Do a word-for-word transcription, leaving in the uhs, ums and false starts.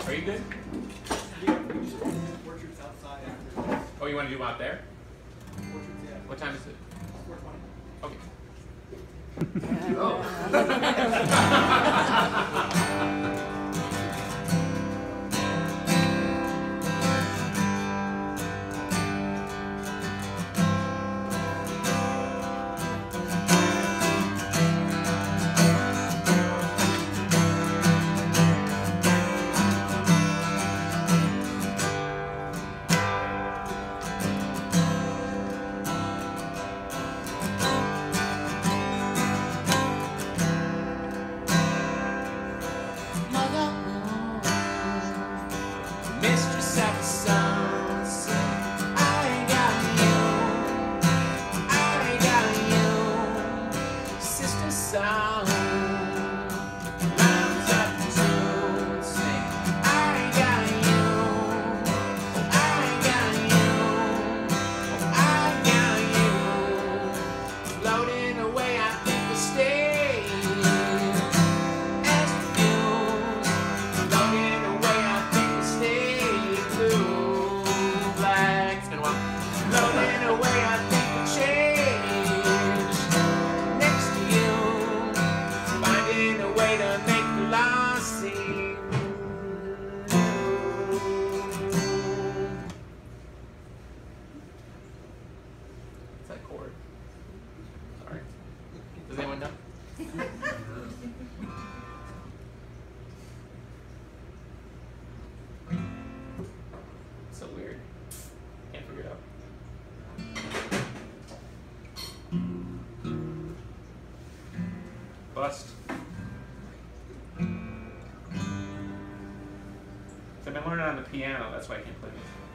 Are you good? Yeah, we just orchards outside after. Oh, you want to do out there? Orchards, yeah. What time is it? four twenty. Okay. Oh. Mistress of the sunset, I got you, I got you, sister song, rhymes up to sing. I got you, I got you, I got you, floating away I think we'll stay. As the fumes, floating away I think we'll stay. Floating away, I think we'll change. Next to you, finding a way to make the lost seem What's that chord? Sorry. Does anyone know? So weird. Can't figure it out. Bust. So I've been learning on the piano, that's why I can't play this.